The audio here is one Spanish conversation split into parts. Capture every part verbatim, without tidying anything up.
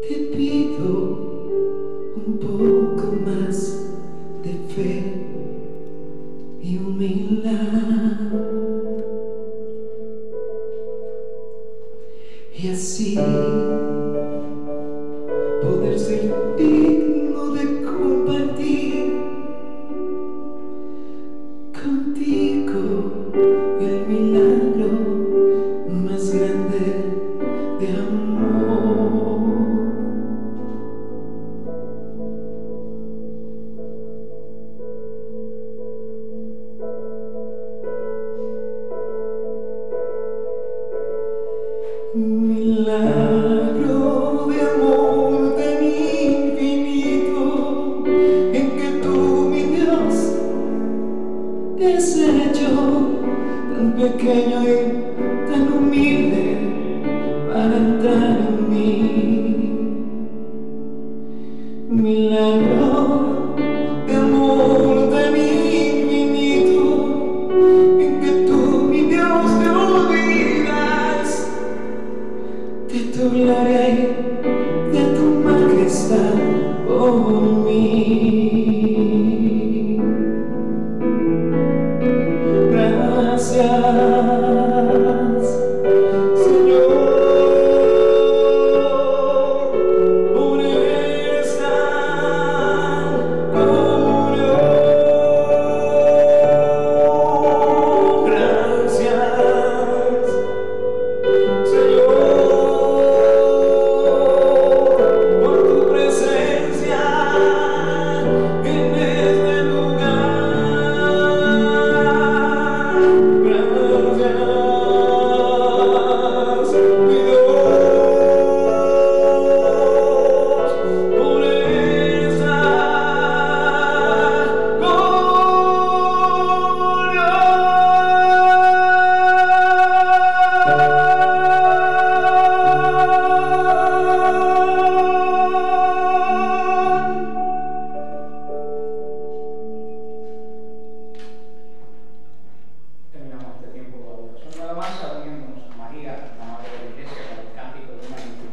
te pido un poco más de fe y humildad, y así poder ser digno de compartir contigo el milagro más grande de amor. Milagro de amor tan infinito, en que tú, mi Dios, te has hecho tan pequeño y tan humilde para estar en mí. Milagro de amor tan infinito, en que tú, mi Dios, te olvidas de tu gloria y de tu majestad por mí. Gracias, Señor, por esta comunión. Gracias, Señor, por tu presencia en este lugar. Gracias, mi Dios, por esa Terminamos este tiempo de adoración. Nada más uniéndonos a María, la Madre de la Iglesia, con el cántico de magnitud.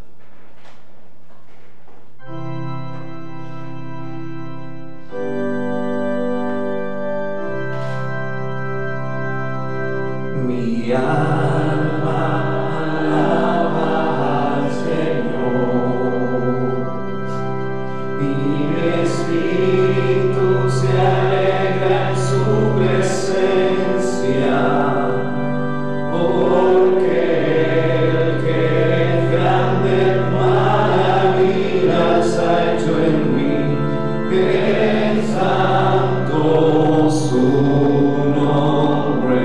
Mi alma alaba al Señor, mi espíritu se alegra en su presencia, porque el que grande maravillas ha hecho en mí, es santo su nombre.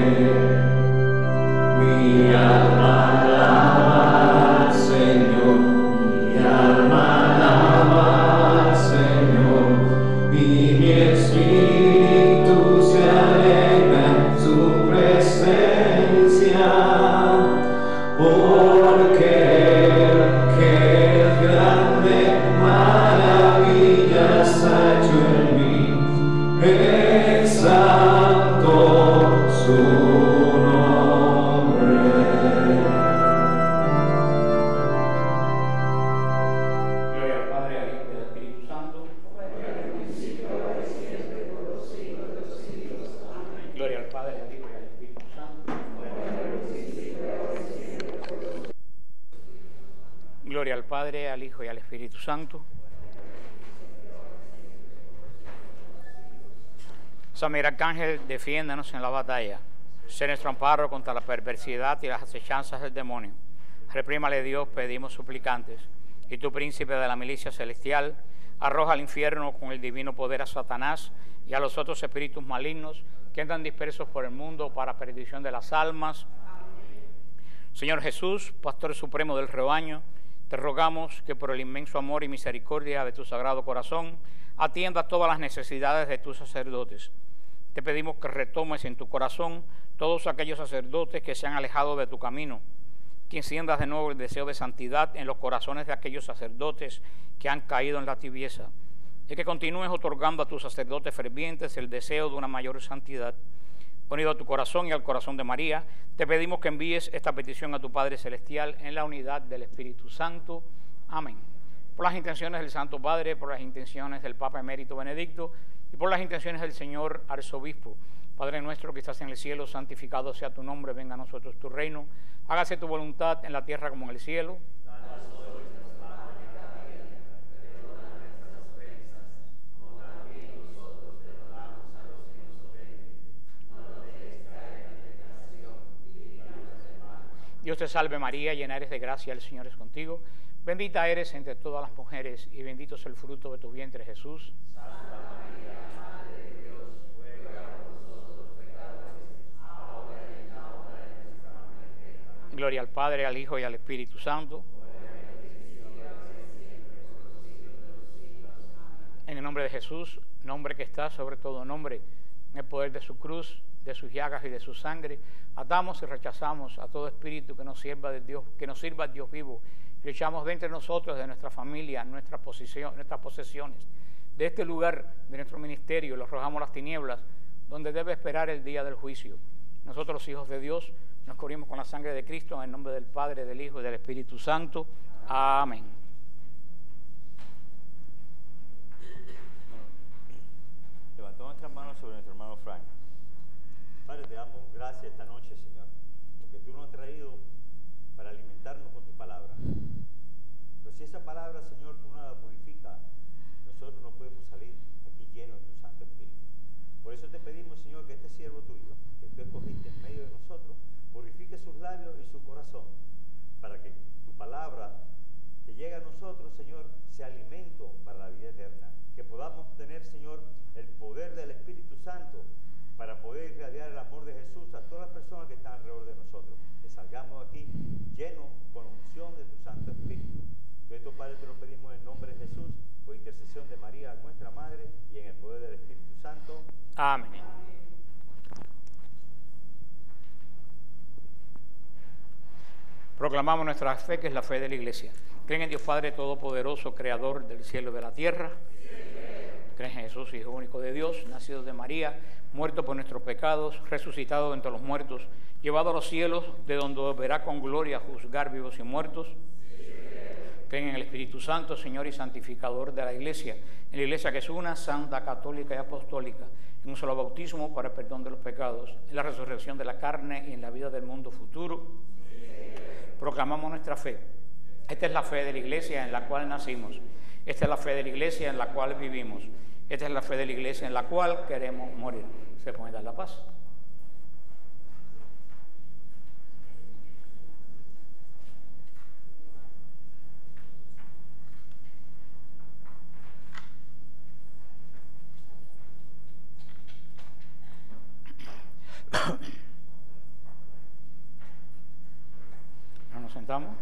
Mi alma alaba al Señor, mi alma alaba al Señor, y mi espíritu se alegra en su presencia, porque el que es grande maravillas ha hecho en mí, es santo su nombre. Gloria al Padre, al Hijo y al Espíritu Santo. Gloria al Padre, al Hijo y al Espíritu Santo. Gloria al Padre, al Hijo y al Espíritu Santo. San Miguel Arcángel, defiéndanos en la batalla. Sé nuestro amparo contra la perversidad y las acechanzas del demonio. Reprímale, Dios, pedimos suplicantes. Y tú, príncipe de la milicia celestial, arroja al infierno con el divino poder a Satanás y a los otros espíritus malignos que andan dispersos por el mundo para perdición de las almas. Señor Jesús, Pastor supremo del rebaño, te rogamos que por el inmenso amor y misericordia de tu sagrado corazón atiendas todas las necesidades de tus sacerdotes. Te pedimos que retomes en tu corazón todos aquellos sacerdotes que se han alejado de tu camino, que enciendas de nuevo el deseo de santidad en los corazones de aquellos sacerdotes que han caído en la tibieza, y que continúes otorgando a tus sacerdotes fervientes el deseo de una mayor santidad. Unido a tu corazón y al corazón de María, te pedimos que envíes esta petición a tu Padre Celestial en la unidad del Espíritu Santo. Amén. Por las intenciones del Santo Padre, por las intenciones del Papa Emérito Benedicto y por las intenciones del Señor Arzobispo. Padre nuestro que estás en el cielo, santificado sea tu nombre, venga a nosotros tu reino. Hágase tu voluntad en la tierra como en el cielo. Dios te salve María, llena eres de gracia, el Señor es contigo. Bendita eres entre todas las mujeres y bendito es el fruto de tu vientre Jesús. Santa María, Madre de Dios, ruega por nosotros los pecadores, ahora y en la hora de nuestra muerte. Gloria al Padre, al Hijo y al Espíritu Santo. En el nombre de Jesús, nombre que está sobre todo nombre, en el poder de su cruz, de sus llagas y de su sangre, atamos y rechazamos a todo espíritu que nos sirva de Dios, que nos sirva al Dios vivo. Y le echamos de entre nosotros, de nuestra familia, nuestra posición, nuestras posesiones, de este lugar, de nuestro ministerio, los arrojamos las tinieblas, donde debe esperar el día del juicio. Nosotros, los hijos de Dios, nos cubrimos con la sangre de Cristo, en el nombre del Padre, del Hijo y del Espíritu Santo. Amén. Levantamos nuestras manos sobre nuestro hermano Frank. Padre, te damos gracias esta noche, Señor, porque tú nos has traído para alimentarnos con tu palabra. Pero si esa palabra, Señor, tú no la purificas, nosotros no podemos salir aquí llenos de tu Santo Espíritu. Por eso te pedimos, Señor, que este siervo tuyo, que tú escogiste en medio de nosotros, purifique sus labios y su corazón, para que tu palabra que llega a nosotros, Señor, sea alimento para la vida eterna. Que podamos tener, Señor, el poder del Espíritu Santo para poder irradiar el amor de Jesús a todas las personas que están alrededor de nosotros. Que salgamos aquí llenos con unción de tu Santo Espíritu. Que esto, Padre, te lo pedimos en nombre de Jesús, por intercesión de María, nuestra Madre, y en el poder del Espíritu Santo. Amén. Proclamamos nuestra fe, que es la fe de la Iglesia. ¿Creen en Dios Padre Todopoderoso, Creador del cielo y de la tierra? ¿Creen en Jesús, Hijo único de Dios, nacido de María, muerto por nuestros pecados, resucitado entre los muertos, llevado a los cielos, de donde verá con gloria a juzgar vivos y muertos? ¿Creen en el Espíritu Santo, Señor y santificador de la Iglesia, en la Iglesia que es una, santa, católica y apostólica, en un solo bautismo para el perdón de los pecados, en la resurrección de la carne y en la vida del mundo futuro? Proclamamos nuestra fe. Esta es la fe de la Iglesia en la cual nacimos. Esta es la fe de la Iglesia en la cual vivimos. Esta es la fe de la Iglesia en la cual queremos morir. Se puede dar la paz. Nos sentamos.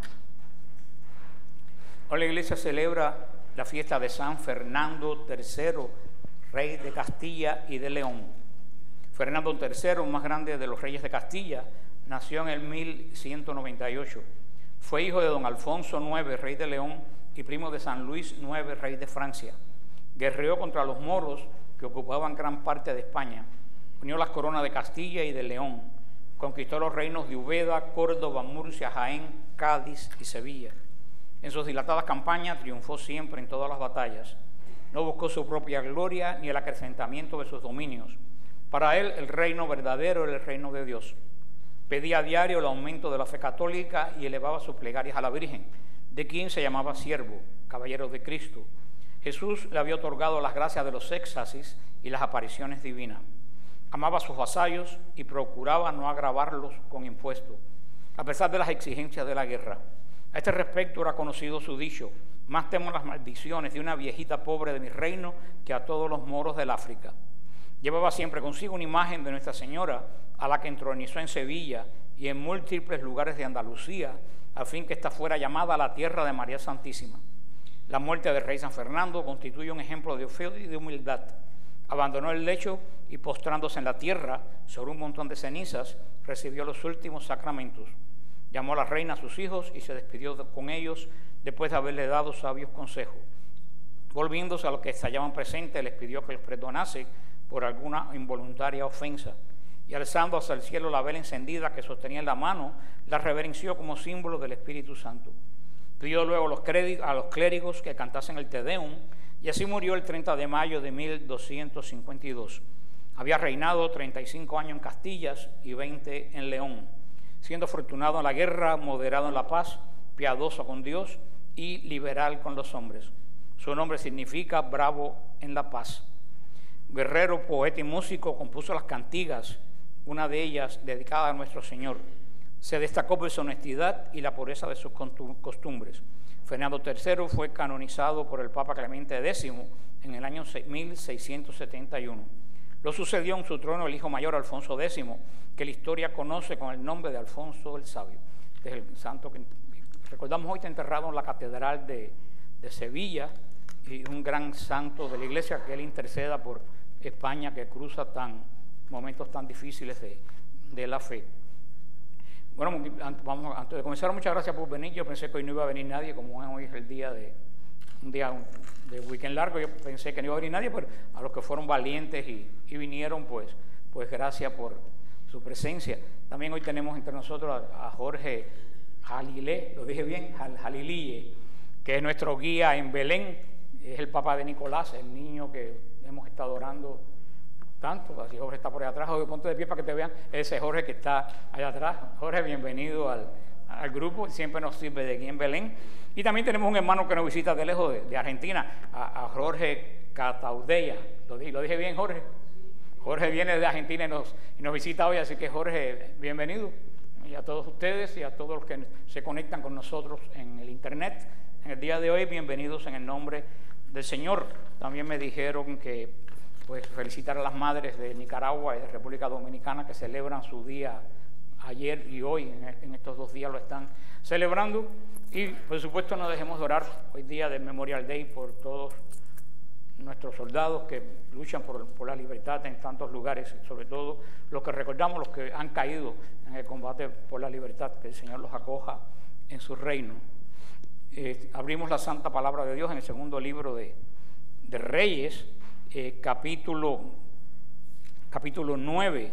Hoy la Iglesia celebra la fiesta de San Fernando tercero, rey de Castilla y de León. Fernando tercero, el más grande de los reyes de Castilla, nació en el mil ciento noventa y ocho. Fue hijo de don Alfonso noveno, rey de León, y primo de San Luis noveno, rey de Francia. Guerreó contra los moros que ocupaban gran parte de España. Unió las coronas de Castilla y de León. Conquistó los reinos de Úbeda, Córdoba, Murcia, Jaén, Cádiz y Sevilla. En sus dilatadas campañas triunfó siempre en todas las batallas. No buscó su propia gloria ni el acrecentamiento de sus dominios. Para él el reino verdadero era el reino de Dios. Pedía a diario el aumento de la fe católica y elevaba sus plegarias a la Virgen, de quien se llamaba siervo, caballero de Cristo. Jesús le había otorgado las gracias de los éxtasis y las apariciones divinas. Amaba a sus vasallos y procuraba no agravarlos con impuestos, a pesar de las exigencias de la guerra. A este respecto era conocido su dicho: más temo las maldiciones de una viejita pobre de mi reino que a todos los moros del África. Llevaba siempre consigo una imagen de Nuestra Señora, a la que entronizó en Sevilla y en múltiples lugares de Andalucía, a fin que ésta fuera llamada la tierra de María Santísima. La muerte del rey San Fernando constituye un ejemplo de fe y de humildad. Abandonó el lecho y, postrándose en la tierra sobre un montón de cenizas, recibió los últimos sacramentos. Llamó a la reina a sus hijos y se despidió con ellos después de haberle dado sabios consejos. Volviéndose a los que estaban presentes, les pidió que les perdonase por alguna involuntaria ofensa. Y alzando hacia el cielo la vela encendida que sostenía en la mano, la reverenció como símbolo del Espíritu Santo. Pidió luego a los, a los clérigos que cantasen el Te Deum, y así murió el treinta de mayo de mil doscientos cincuenta y dos. Había reinado treinta y cinco años en Castillas y veinte en León, siendo afortunado en la guerra, moderado en la paz, piadoso con Dios y liberal con los hombres. Su nombre significa bravo en la paz. Guerrero, poeta y músico, compuso las cantigas, una de ellas dedicada a nuestro Señor. Se destacó por su honestidad y la pureza de sus costumbres. Fernando tercero fue canonizado por el Papa Clemente décimo en el año mil seiscientos setenta y uno. Lo sucedió en su trono el hijo mayor Alfonso décimo, que la historia conoce con el nombre de Alfonso el Sabio. Es el santo que recordamos hoy, está enterrado en la Catedral de, de Sevilla, y un gran santo de la Iglesia, que él interceda por España, que cruza tan, momentos tan difíciles de, de la fe. Bueno, vamos, antes de comenzar, muchas gracias por venir. Yo pensé que hoy no iba a venir nadie, como hoy es el día de un día de weekend largo. Yo pensé que no iba a venir nadie, pero a los que fueron valientes y, y vinieron, pues, pues gracias por su presencia. También hoy tenemos entre nosotros a, a Jorge Jalilé, lo dije bien, Jalilille, que es nuestro guía en Belén. Es el papá de Nicolás, el niño que hemos estado orando tanto. Así Jorge está por ahí atrás. Jorge, ponte de pie para que te vean. Ese Jorge que está allá atrás. Jorge, bienvenido al, al grupo. Siempre nos sirve de aquí en Belén. Y también tenemos un hermano que nos visita de lejos, de, de Argentina, a, a Jorge Cataudella. ¿Lo, ¿Lo dije bien, Jorge? Jorge viene de Argentina y nos, y nos visita hoy, así que Jorge, bienvenido. Y a todos ustedes y a todos los que se conectan con nosotros en el internet. En el día de hoy, bienvenidos en el nombre del Señor. También me dijeron que pues felicitar a las madres de Nicaragua y de República Dominicana que celebran su día ayer y hoy, en, en estos dos días lo están celebrando. Y por supuesto no dejemos de orar hoy día del Memorial Day por todos nuestros soldados que luchan por, por la libertad en tantos lugares, sobre todo los que recordamos, los que han caído en el combate por la libertad, que el Señor los acoja en su reino. Eh, abrimos la Santa Palabra de Dios en el segundo libro de, de Reyes, eh, capítulo, capítulo nueve.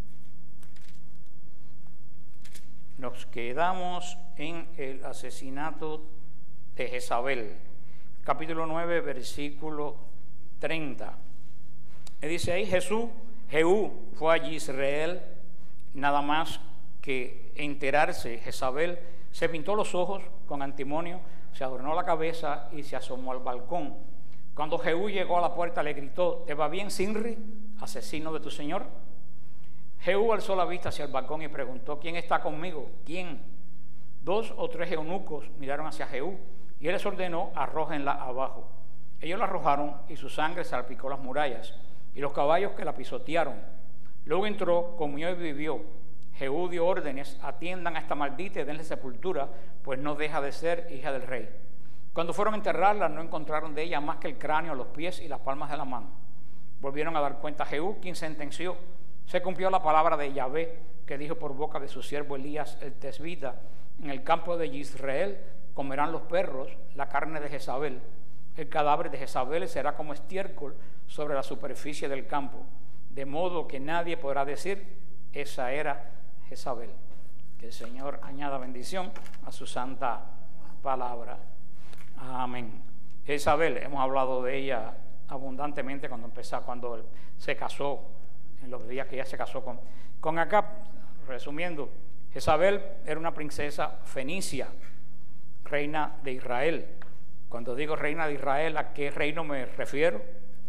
Nos quedamos en el asesinato de Jezabel. Capítulo nueve, versículo treinta. Me dice ahí, Jesús, Jehú fue a Israel, nada más que enterarse, Jezabel se pintó los ojos con antimonio, se adornó la cabeza y se asomó al balcón. Cuando Jehú llegó a la puerta le gritó, ¿te va bien, Sinri, asesino de tu señor? Jehú alzó la vista hacia el balcón y preguntó, ¿quién está conmigo? ¿Quién? Dos o tres eunucos miraron hacia Jehú y él les ordenó, arrójenla abajo. Ellos la arrojaron y su sangre salpicó las murallas y los caballos que la pisotearon. Luego entró, comió y vivió. Jehú dio órdenes, atiendan a esta maldita y denle sepultura, pues no deja de ser hija del rey. Cuando fueron a enterrarla, no encontraron de ella más que el cráneo, los pies y las palmas de la mano. Volvieron a dar cuenta a Jehú, quien sentenció. Se cumplió la palabra de Yahvé, que dijo por boca de su siervo Elías el tesbita, en el campo de Israel comerán los perros la carne de Jezabel. El cadáver de Jezabel será como estiércol sobre la superficie del campo, de modo que nadie podrá decir, esa era Jezabel. Que el Señor añada bendición a su santa palabra. Amén. Jezabel, hemos hablado de ella abundantemente cuando empezó, cuando se casó, en los días que ella se casó con, con Acab. Resumiendo, Jezabel era una princesa fenicia, reina de Israel. Cuando digo reina de Israel, ¿a qué reino me refiero?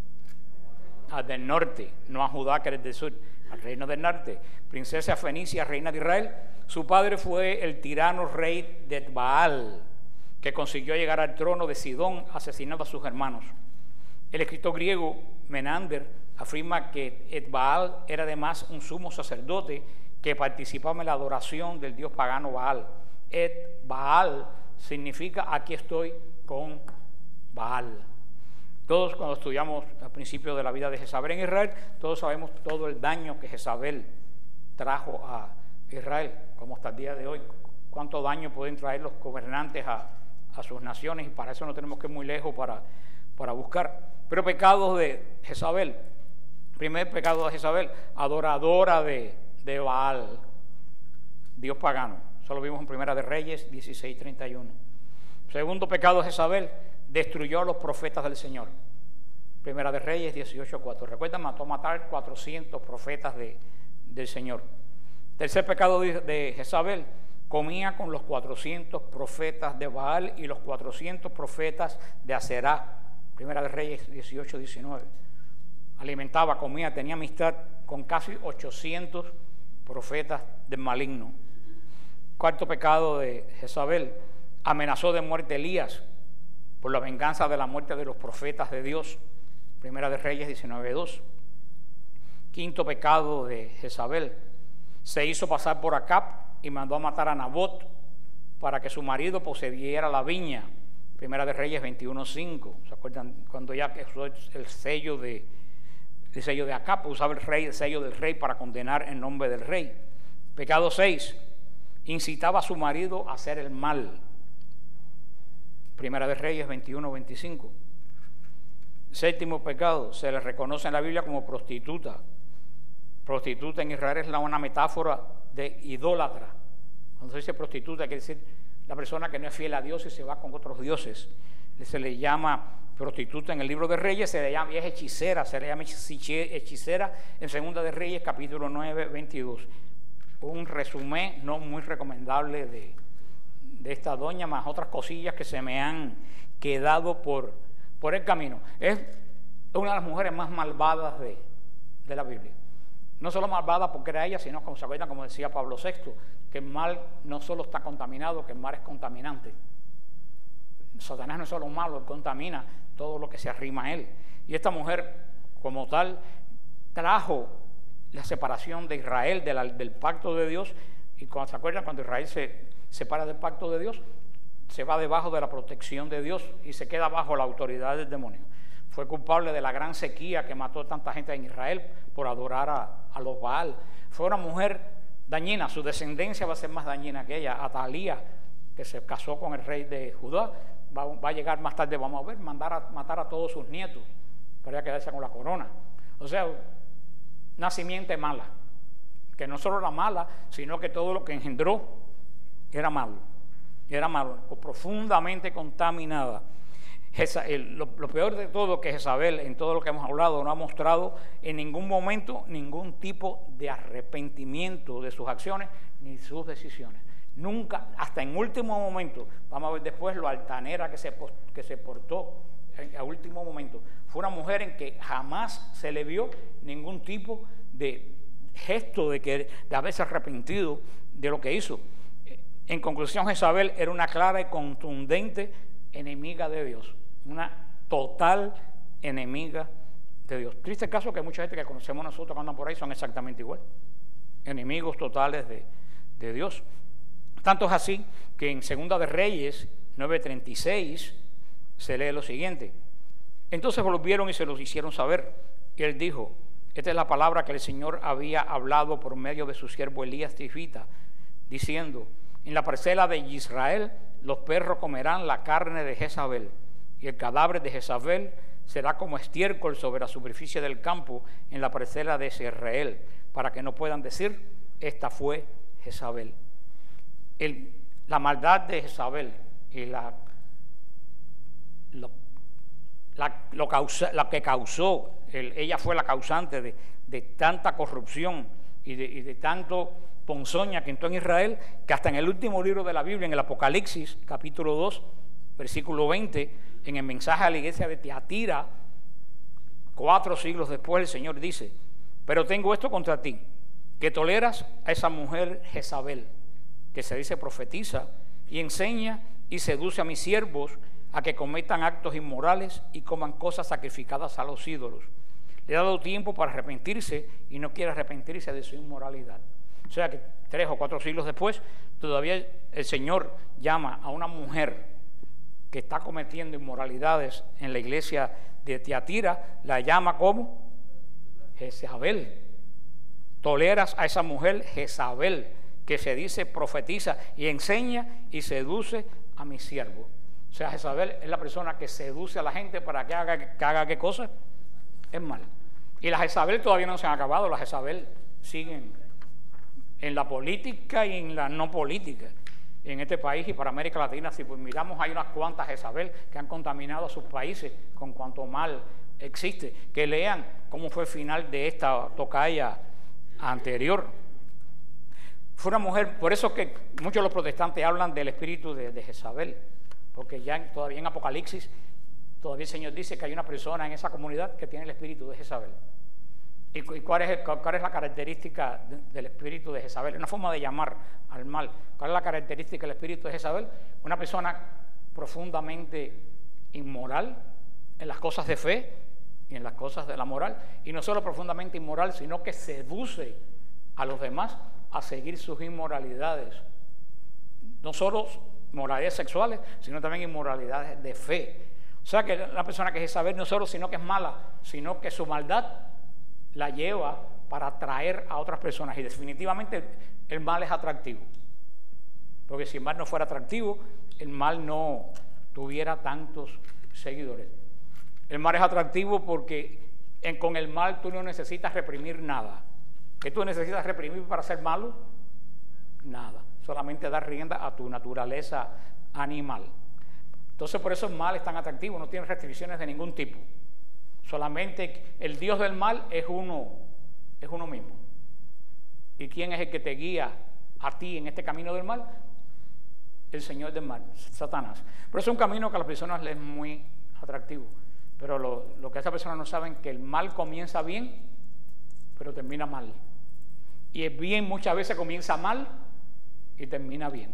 Al del norte, no a Judá, que es del sur, al reino del norte. Princesa fenicia, reina de Israel. Su padre fue el tirano rey de Baal, que consiguió llegar al trono de Sidón asesinando a sus hermanos. El escritor griego Menander afirma que Etbaal era además un sumo sacerdote que participaba en la adoración del dios pagano Baal. Etbaal significa aquí estoy con Baal. Todos cuando estudiamos al principio de la vida de Jezabel en Israel, todos sabemos todo el daño que Jezabel trajo a Israel, como hasta el día de hoy. Cuánto daño pueden traer los gobernantes a, a sus naciones, y para eso no tenemos que ir muy lejos para, para buscar. Pero pecados de Jezabel. Primer pecado de Jezabel, adoradora de, de Baal, dios pagano. Eso lo vimos en Primera de Reyes dieciséis treinta y uno. Segundo pecado de Jezabel, destruyó a los profetas del Señor. Primera de Reyes dieciocho cuatro. Recuerdan, mató a matar cuatrocientos profetas de, del Señor. Tercer pecado de, de Jezabel, comía con los cuatrocientos profetas de Baal y los cuatrocientos profetas de Aserá. Primera de Reyes dieciocho diecinueve. Alimentaba, comía, tenía amistad con casi ochocientos profetas del maligno. Cuarto pecado de Jezabel, amenazó de muerte a Elías por la venganza de la muerte de los profetas de Dios. Primera de Reyes diecinueve dos. Quinto pecado de Jezabel, se hizo pasar por Acab y mandó a matar a Nabot para que su marido poseyera la viña. Primera de Reyes veintiuno cinco. ¿Se acuerdan cuando ya usó el sello de el sello de Acab? Usaba el rey el sello del rey para condenar en nombre del rey. Pecado seis, incitaba a su marido a hacer el mal. Primera de Reyes veintiuno veinticinco. Séptimo pecado, se le reconoce en la Biblia como prostituta. Prostituta en Israel es una metáfora de idólatra. Cuando se dice prostituta, quiere decir la persona que no es fiel a Dios y se va con otros dioses. Se le llama prostituta en el libro de Reyes, se le llama, y es hechicera, se le llama hechicera en Segunda de Reyes, capítulo nueve, veintidós. Un resumen no muy recomendable de, de esta doña, más otras cosillas que se me han quedado por, por el camino. Es una de las mujeres más malvadas de, de la Biblia. No solo malvada porque era ella, sino como se acuerdan, como decía Pablo sexto, que el mal no solo está contaminado, que el mal es contaminante. Satanás no es solo malo, él contamina todo lo que se arrima a él. Y esta mujer, como tal, trajo la separación de Israel de la, del pacto de Dios. Y cuando se acuerdan, cuando Israel se separa del pacto de Dios, se va debajo de la protección de Dios y se queda bajo la autoridad del demonio. Fue culpable de la gran sequía que mató a tanta gente en Israel por adorar a, a los Baal. Fue una mujer dañina, su descendencia va a ser más dañina que ella. Atalía, que se casó con el rey de Judá, va, va a llegar más tarde, vamos a ver, mandar a matar a todos sus nietos para quedarse con la corona. O sea, una simiente mala, que no solo era mala, sino que todo lo que engendró era malo, era malo, o profundamente contaminada. Lo, lo peor de todo que Jezabel, en todo lo que hemos hablado, no ha mostrado en ningún momento ningún tipo de arrepentimiento de sus acciones ni sus decisiones. Nunca, hasta en último momento, vamos a ver después lo altanera que se, que se portó en, a último momento. Fue una mujer en que jamás se le vio ningún tipo de gesto de, que, de haberse arrepentido de lo que hizo. En conclusión, Jezabel era una clara y contundente enemiga de Dios, una total enemiga de Dios. Triste caso que mucha gente que conocemos nosotros que andan por ahí son exactamente igual, enemigos totales de, de Dios. Tanto es así que en Segunda de Reyes nueve treinta y seis se lee lo siguiente: entonces volvieron y se los hicieron saber, y él dijo: esta es la palabra que el Señor había hablado por medio de su siervo Elías Tisbita, diciendo: en la parcela de Israel los perros comerán la carne de Jezabel, y el cadáver de Jezabel será como estiércol sobre la superficie del campo en la parcela de Israel, para que no puedan decir: esta fue Jezabel. El, la maldad de Jezabel y la, lo, la, lo, causa, la que causó, el, ella fue la causante de, de tanta corrupción y de, y de tanto ponzoña que entró en Israel, que hasta en el último libro de la Biblia, en el Apocalipsis, capítulo dos, versículo veinte, en el mensaje a la iglesia de Tiatira, cuatro siglos después, el Señor dice: pero tengo esto contra ti, que toleras a esa mujer Jezabel, que se dice profetiza, y enseña y seduce a mis siervos a que cometan actos inmorales y coman cosas sacrificadas a los ídolos. Le he dado tiempo para arrepentirse y no quiere arrepentirse de su inmoralidad. O sea que tres o cuatro siglos después, todavía el Señor llama a una mujer que está cometiendo inmoralidades en la iglesia de Tiatira, la llama como Jezabel. Toleras a esa mujer Jezabel, que se dice profetiza y enseña y seduce a mis siervos. O sea, Jezabel es la persona que seduce a la gente para que haga, que haga qué cosa, es mal. Y las Jezabel todavía no se han acabado, las Jezabel siguen en la política y en la no política. en este país y para América Latina. Si pues miramos, hay unas cuantas Jezabel que han contaminado a sus países con cuanto mal existe. Que lean cómo fue el final de esta tocaya anterior. Fue una mujer, por eso que muchos de los protestantes hablan del espíritu de, de Jezabel, porque ya en, todavía en Apocalipsis, todavía el Señor dice que hay una persona en esa comunidad que tiene el espíritu de Jezabel. ¿Y cuál es, el, cuál es la característica de, del espíritu de Jezabel? Una forma de llamar al mal. ¿Cuál es la característica del espíritu de Jezabel? Una persona profundamente inmoral en las cosas de fe y en las cosas de la moral. Y no solo profundamente inmoral, sino que seduce a los demás a seguir sus inmoralidades. No solo moralidades sexuales, sino también inmoralidades de fe. O sea que la persona que es Jezabel no solo sino que es mala, sino que su maldad la lleva para atraer a otras personas. Y definitivamente el, el mal es atractivo. Porque si el mal no fuera atractivo, el mal no tuviera tantos seguidores. El mal es atractivo porque en, con el mal tú no necesitas reprimir nada. ¿Qué tú necesitas reprimir para ser malo? Nada. Solamente dar rienda a tu naturaleza animal. Entonces por eso el mal es tan atractivo, no tiene restricciones de ningún tipo. Solamente el Dios del mal es uno, es uno mismo. ¿Y quién es el que te guía a ti en este camino del mal? El Señor del mal, Satanás. Por eso es un camino que a las personas les es muy atractivo. Pero lo, lo que esas personas no saben es que el mal comienza bien, pero termina mal. Y el bien muchas veces comienza mal y termina bien.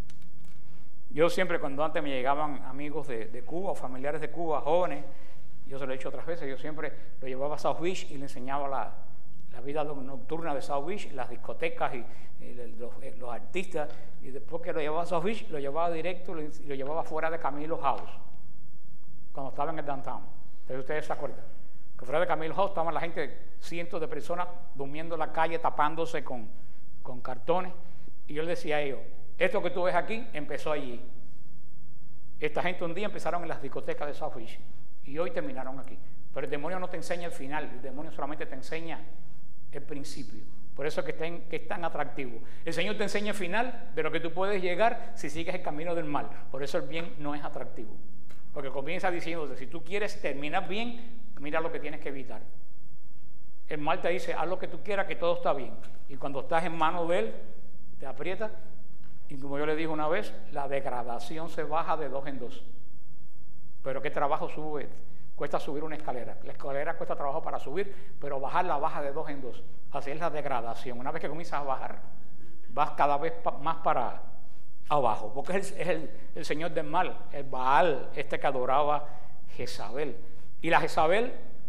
Yo siempre, cuando antes me llegaban amigos de, de Cuba o familiares de Cuba, jóvenes, yo se lo he dicho otras veces, yo siempre lo llevaba a South Beach y le enseñaba la, la vida nocturna de South Beach, las discotecas y, y los, los artistas, y después que lo llevaba a South Beach, lo llevaba directo y lo llevaba fuera de Camilo House, cuando estaba en el downtown. Entonces ustedes se acuerdan, que fuera de Camilo House estaban la gente, cientos de personas durmiendo en la calle, tapándose con, con cartones, y yo les decía a ellos, esto que tú ves aquí empezó allí. Esta gente un día empezaron en las discotecas de South Beach y hoy terminaron aquí. Pero el demonio no te enseña el final, el demonio solamente te enseña el principio. Por eso es que, ten, que es tan atractivo. El Señor te enseña el final de lo que tú puedes llegar si sigues el camino del mal. Por eso el bien no es atractivo. Porque comienza diciéndote, si tú quieres terminar bien, mira lo que tienes que evitar. El mal te dice, haz lo que tú quieras, que todo está bien. Y cuando estás en manos de él, te aprieta. Y como yo le dije una vez, la degradación se baja de dos en dos. Pero ¿qué trabajo sube? Cuesta subir una escalera. La escalera cuesta trabajo para subir, pero bajar la baja de dos en dos. Así es la degradación. Una vez que comienzas a bajar, vas cada vez más para abajo. Porque es, el, es el, el señor del mal, el Baal, este que adoraba Jezabel. Y la Jezabel,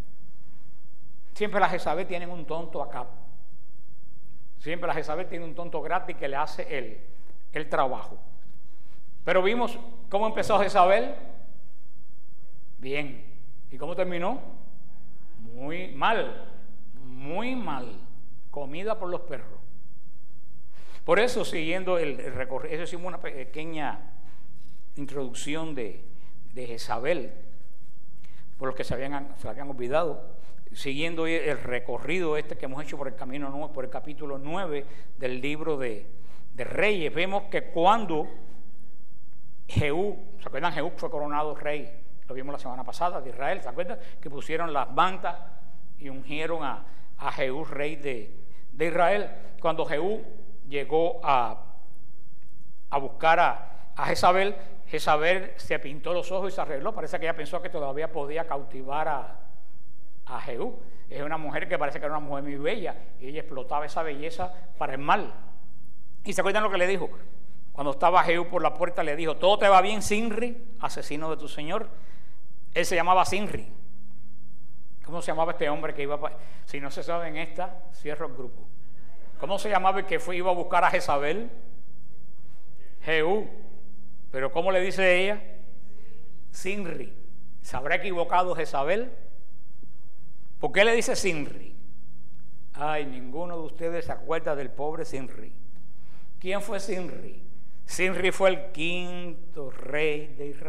siempre la Jezabel tienen un tonto acá. Siempre la Jezabel tiene un tonto gratis que le hace el, el trabajo. Pero vimos cómo empezó Jezabel. Bien. ¿Y cómo terminó? Muy mal. Muy mal. Comida por los perros. Por eso, siguiendo el, el recorrido, eso hicimos una pequeña introducción de, de Jezabel, por los que se habían, se habían olvidado. Siguiendo el recorrido este que hemos hecho por el camino nuevo, por el capítulo nueve del libro de, de Reyes, vemos que cuando Jehú, ¿se acuerdan? Jehú fue coronado rey, lo vimos la semana pasada, de Israel, ¿se acuerdan? Que pusieron las mantas y ungieron a, a Jehú rey de, de Israel. Cuando Jehú llegó a, a buscar a, a Jezabel, Jezabel se pintó los ojos y se arregló. Parece que ella pensó que todavía podía cautivar a a Jehú. Es una mujer que parece que era una mujer muy bella y ella explotaba esa belleza para el mal. ¿Y se acuerdan lo que le dijo? Cuando estaba Jehú por la puerta le dijo, ¿todo te va bien, Sinri, asesino de tu señor? Él se llamaba Sinri. ¿Cómo se llamaba este hombre que iba para... Si no se sabe en esta, cierro el grupo. ¿Cómo se llamaba el que fue, iba a buscar a Jezabel? Jehú. Pero ¿cómo le dice ella? Sinri. ¿Se habrá equivocado Jezabel? ¿Por qué le dice Sinri? Ay, ninguno de ustedes se acuerda del pobre Sinri. ¿Quién fue Sinri? Sinri fue el quinto rey de Israel.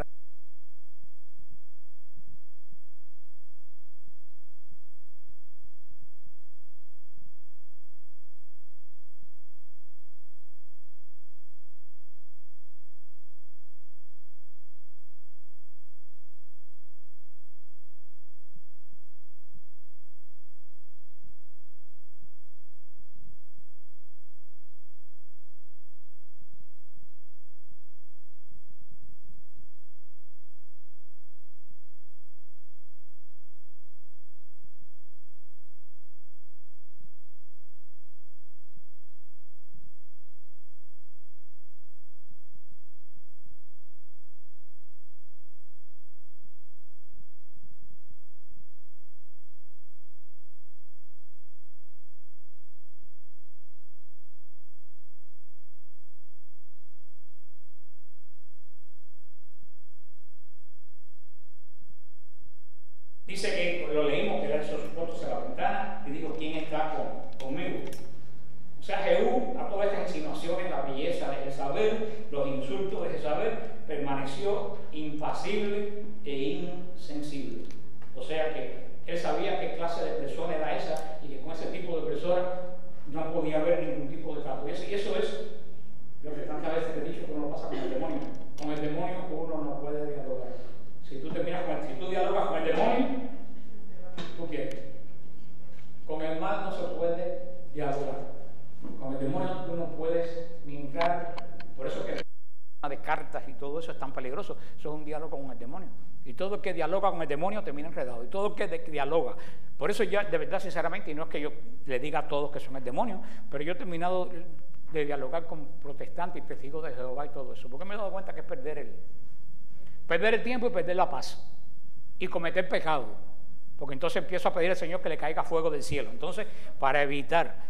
Dice que lo leímos, que él alzó sus fotos a la ventana y dijo: ¿quién está con, conmigo? O sea, Jehú, a todas estas insinuaciones, la belleza de Jezabel, los insultos de Jezabel, permaneció impasible e insensible. O sea que él sabía qué clase de persona era esa y que con ese tipo de persona no podía haber ningún tipo de trato. Y eso es lo que tantas veces te he dicho que uno pasa con el demonio. Con el demonio uno no puede dialogar. Si tú, terminas con el, si tú dialogas con el demonio, tú pierdes. Con el mal no se puede dialogar. Con el demonio tú no puedes ni entrar. Por eso que el tema de cartas y todo eso es tan peligroso. Eso es un diálogo con el demonio. Y todo el que dialoga con el demonio termina enredado. Y todo el que dialoga. Por eso ya, de verdad, sinceramente, y no es que yo le diga a todos que son el demonio, pero yo he terminado de dialogar con protestantes y testigos de Jehová y todo eso. Porque me he dado cuenta que es perder el, perder el tiempo y perder la paz. Y cometer pecado. Porque entonces empiezo a pedir al Señor que le caiga fuego del cielo. Entonces, para evitar...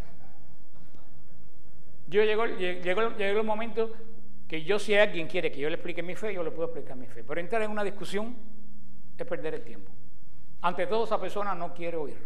Yo llegó, llegó, llegó el momento que yo, si alguien quiere que yo le explique mi fe, yo le puedo explicar mi fe. Pero entrar en una discusión es perder el tiempo. Ante todo, esa persona no quiere oír.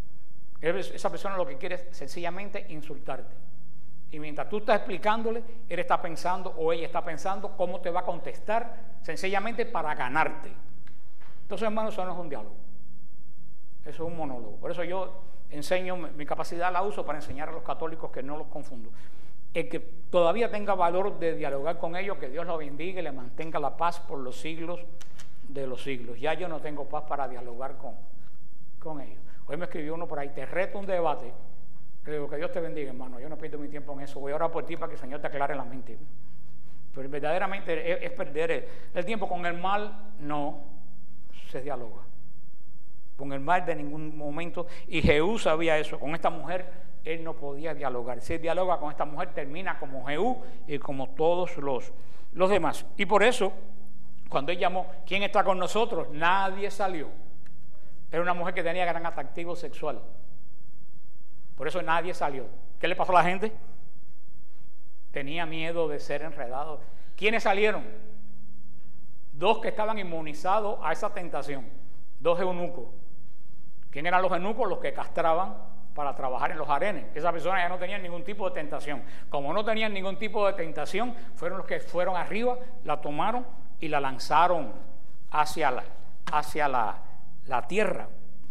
Esa persona lo que quiere es sencillamente insultarte. Y mientras tú estás explicándole, él está pensando o ella está pensando cómo te va a contestar, sencillamente para ganarte. Entonces, hermano, eso no es un diálogo. Eso es un monólogo. Por eso yo enseño, mi capacidad la uso para enseñar a los católicos que no los confundo. El que todavía tenga valor de dialogar con ellos, que Dios los bendiga y le mantenga la paz por los siglos de los siglos. Ya yo no tengo paz para dialogar con, con ellos. Hoy me escribió uno por ahí: te reto un debate. Le digo: que Dios te bendiga, hermano, yo no pierdo mi tiempo en eso. Voy a orar por ti para que el Señor te aclare la mente. Pero verdaderamente es, es perder el, el tiempo. Con el mal no se dialoga. Con el mal de ningún momento. Y Jehú sabía eso. Con esta mujer él no podía dialogar. Si él dialoga con esta mujer, termina como Jehú y como todos los, los demás. Y por eso, cuando él llamó: ¿quién está con nosotros?, nadie salió. Era una mujer que tenía gran atractivo sexual. Por eso nadie salió. ¿Qué le pasó a la gente? Tenía miedo de ser enredado. ¿Quiénes salieron? Dos que estaban inmunizados a esa tentación. Dos eunucos. ¿Quién eran los eunucos? Los que castraban para trabajar en los harenes. Esas personas ya no tenían ningún tipo de tentación. Como no tenían ningún tipo de tentación, fueron los que fueron arriba, la tomaron y la lanzaron hacia la, hacia la, la tierra.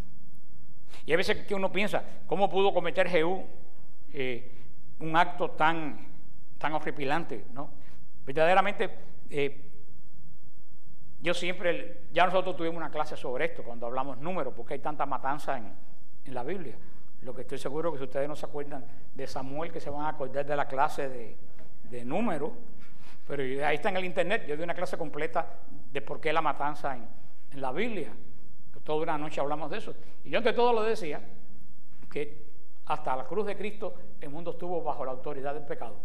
Y hay veces que uno piensa: ¿cómo pudo cometer Jehú eh, un acto tan, tan horripilante, ¿no? Verdaderamente, eh, yo siempre, ya nosotros tuvimos una clase sobre esto cuando hablamos números, porque hay tanta matanza en, en la Biblia. Lo que estoy seguro que si ustedes no se acuerdan de Samuel, que se van a acordar de la clase de, de números, pero ahí está en el internet. Yo di una clase completa de por qué la matanza en, en la Biblia. Toda una noche hablamos de eso. Y yo ante todo lo decía, que hasta la cruz de Cristo el mundo estuvo bajo la autoridad del pecado.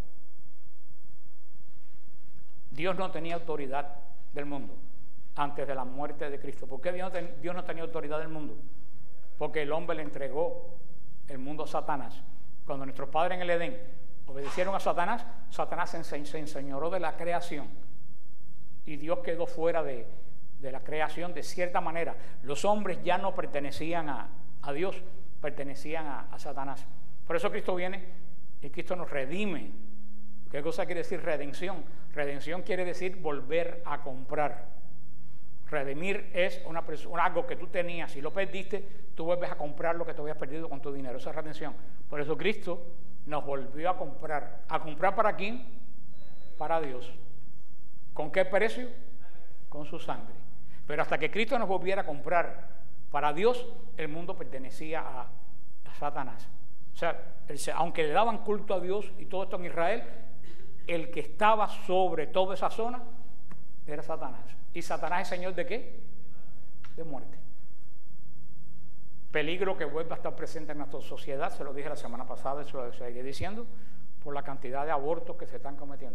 Dios no tenía autoridad del mundo antes de la muerte de Cristo. ¿Por qué Dios no, ten, Dios no tenía autoridad del mundo? Porque el hombre le entregó el mundo a Satanás. Cuando nuestros padres en el Edén obedecieron a Satanás, Satanás se, se enseñoró de la creación y Dios quedó fuera de, de la creación. De cierta manera, los hombres ya no pertenecían a, a Dios, pertenecían a, a Satanás. Por eso Cristo viene y Cristo nos redime. ¿Qué cosa quiere decir redención? Redención quiere decir volver a comprar. Redimir es una persona, algo que tú tenías y lo perdiste, tú vuelves a comprar lo que te habías perdido con tu dinero. Esa es redención. Por eso Cristo nos volvió a comprar. ¿A comprar para quién? Para Dios. ¿Con qué precio? Con su sangre. Pero hasta que Cristo nos volviera a comprar para Dios, el mundo pertenecía a, a Satanás. O sea, el, aunque le daban culto a Dios y todo esto en Israel, el que estaba sobre toda esa zona era Satanás. ¿Y Satanás es señor de qué? De muerte. Peligro que vuelva a estar presente en nuestra sociedad, se lo dije la semana pasada y se lo seguiré diciendo, por la cantidad de abortos que se están cometiendo.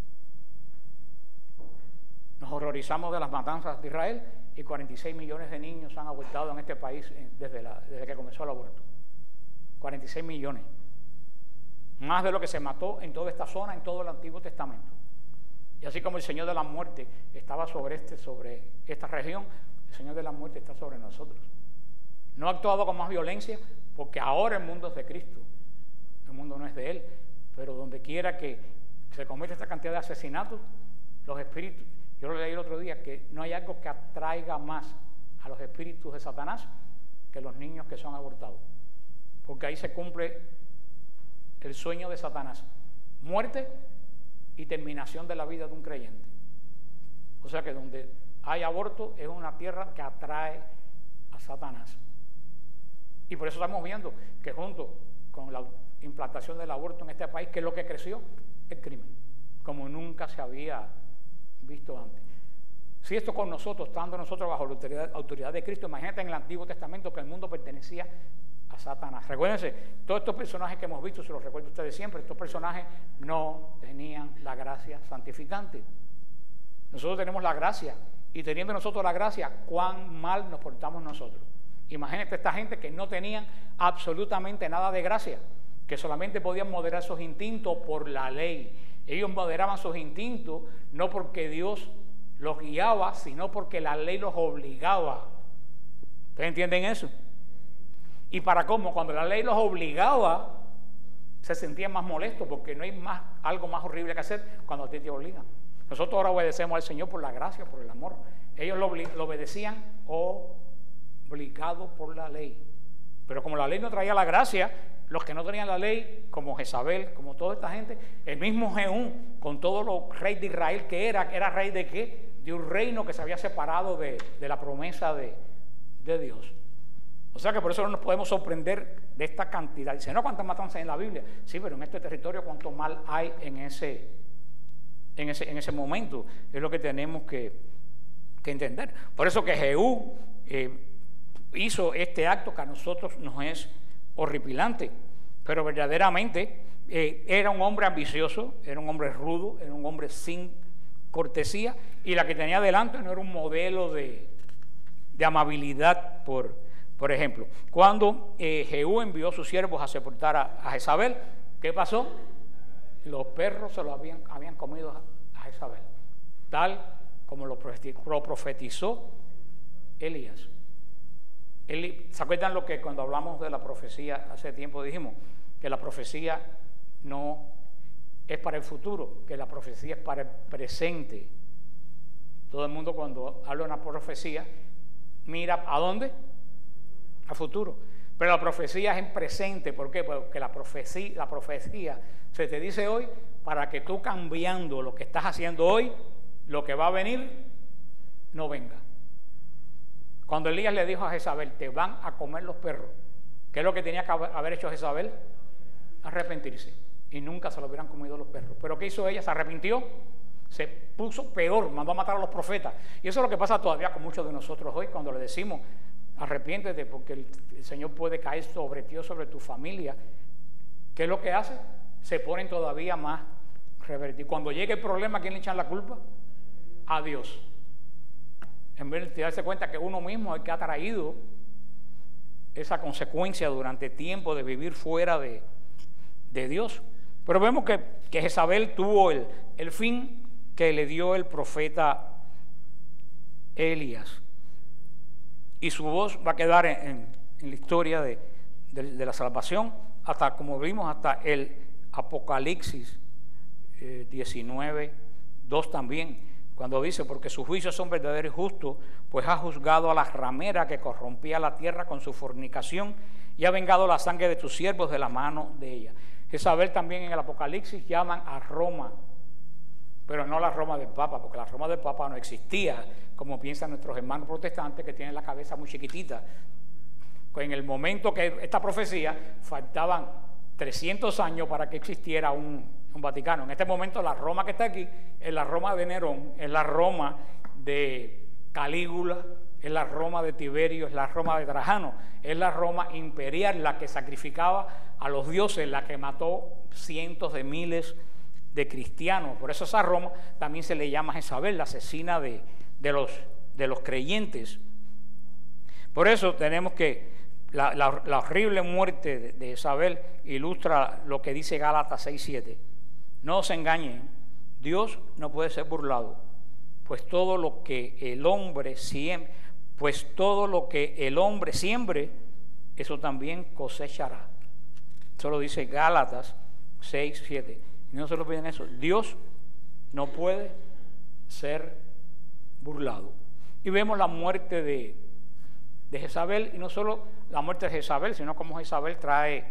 Nos horrorizamos de las matanzas de Israel y cuarenta y seis millones de niños han abortado en este país desde, la, desde que comenzó el aborto. cuarenta y seis millones. Más de lo que se mató en toda esta zona, en todo el Antiguo Testamento. Y así como el Señor de la muerte estaba sobre, este, sobre esta región, el Señor de la muerte está sobre nosotros. No ha actuado con más violencia porque ahora el mundo es de Cristo. El mundo no es de Él. Pero donde quiera que se cometa esta cantidad de asesinatos, los espíritus, yo lo leí el otro día, que no hay algo que atraiga más a los espíritus de Satanás que los niños que son abortados. Porque ahí se cumple el sueño de Satanás: muerte y terminación de la vida de un creyente. O sea que donde hay aborto es una tierra que atrae a Satanás. Y por eso estamos viendo que junto con la implantación del aborto en este país, ¿qué es lo que creció? El crimen, como nunca se había visto antes. Si esto con nosotros, estando nosotros bajo la autoridad, autoridad de Cristo, imagínate en el Antiguo Testamento que el mundo pertenecía a Satanás. Recuérdense, todos estos personajes que hemos visto, se los recuerdo a ustedes siempre, estos personajes no tenían la gracia santificante. Nosotros tenemos la gracia, y teniendo nosotros la gracia, cuán mal nos portamos nosotros. Imagínate esta gente que no tenían absolutamente nada de gracia, que solamente podían moderar sus instintos por la ley. Ellos moderaban sus instintos no porque Dios los guiaba, sino porque la ley los obligaba. ¿Ustedes entienden eso? Y para cómo, cuando la ley los obligaba, se sentían más molestos, porque no hay más, algo más horrible que hacer cuando a ti te obligan. Nosotros ahora obedecemos al Señor por la gracia, por el amor. Ellos lo, lo obedecían obligado por la ley. Pero como la ley no traía la gracia, los que no tenían la ley, como Jezabel, como toda esta gente, el mismo Jehú, con todos los reyes de Israel que era, ¿era rey de qué? De un reino que se había separado de, de la promesa de, de Dios. O sea que por eso no nos podemos sorprender de esta cantidad. Dice, no, ¿cuántas matanzas hay en la Biblia? Sí, pero en este territorio, ¿cuánto mal hay en ese, en ese, en ese momento? Es lo que tenemos que, que entender. Por eso que Jehú eh, hizo este acto que a nosotros nos es horripilante, pero verdaderamente eh, era un hombre ambicioso, era un hombre rudo, era un hombre sin cortesía, y la que tenía delante no era un modelo de, de amabilidad. Por, por ejemplo, cuando eh, Jehú envió a sus siervos a sepultar a, a Jezabel, ¿qué pasó? Los perros se lo habían, habían comido a, a Jezabel, tal como lo profetizó Elías. ¿Se acuerdan lo que cuando hablamos de la profecía hace tiempo dijimos? Que la profecía no es para el futuro, que la profecía es para el presente. Todo el mundo cuando habla de una profecía mira ¿a dónde? A futuro. Pero la profecía es en presente. ¿Por qué? Porque la profecía, la profecía se te dice hoy para que tú, cambiando lo que estás haciendo hoy, lo que va a venir no venga. Cuando Elías le dijo a Jezabel, te van a comer los perros, ¿qué es lo que tenía que haber hecho Jezabel? Arrepentirse. Y nunca se lo hubieran comido los perros. ¿Pero qué hizo ella? Se arrepintió, se puso peor, mandó a matar a los profetas. Y eso es lo que pasa todavía con muchos de nosotros hoy, cuando le decimos, arrepiéntete porque el, el Señor puede caer sobre ti o sobre tu familia. ¿Qué es lo que hace? Se ponen todavía más revertidos. Cuando llegue el problema, ¿a quién le echan la culpa? A Dios. En vez de darse cuenta que uno mismo es el que ha traído esa consecuencia durante tiempo de vivir fuera de, de Dios. Pero vemos que, que Jezabel tuvo el, el fin que le dio el profeta Elías. Y su voz va a quedar en, en, en la historia de, de, de la salvación, hasta, como vimos, hasta el Apocalipsis eh, diecinueve, dos también. Cuando dice, porque sus juicios son verdaderos y justos, pues ha juzgado a la ramera que corrompía la tierra con su fornicación y ha vengado la sangre de tus siervos de la mano de ella. Jezabel también en el Apocalipsis llaman a Roma, pero no la Roma del Papa, porque la Roma del Papa no existía, como piensan nuestros hermanos protestantes que tienen la cabeza muy chiquitita. En el momento que esta profecía, faltaban trescientos años para que existiera un... un Vaticano. En este momento la Roma que está aquí es la Roma de Nerón, es la Roma de Calígula, es la Roma de Tiberio, es la Roma de Trajano, es la Roma imperial, la que sacrificaba a los dioses, la que mató cientos de miles de cristianos. Por eso esa Roma también se le llama Jezabel, la asesina de, de, los, de los creyentes. Por eso tenemos que la, la, la horrible muerte de, de Jezabel ilustra lo que dice Gálatas seis siete. No se engañen, Dios no puede ser burlado, pues todo lo que el hombre siembre, pues todo lo que el hombre siembre, eso también cosechará. Eso lo dice Gálatas seis, siete. Y no se lo piden eso. Dios no puede ser burlado. Y vemos la muerte de, de Jezabel, y no solo la muerte de Jezabel, sino como Jezabel trae